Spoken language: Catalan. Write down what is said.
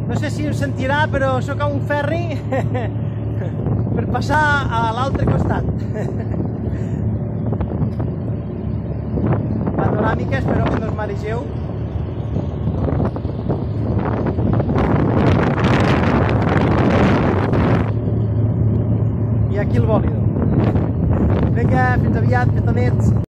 No sé si us sentirà, però sóc a un ferri per passar a l'altre costat. Panoràmica, espero que no us maregeu. I aquí el bòlido. Vinga, fins aviat, petonets.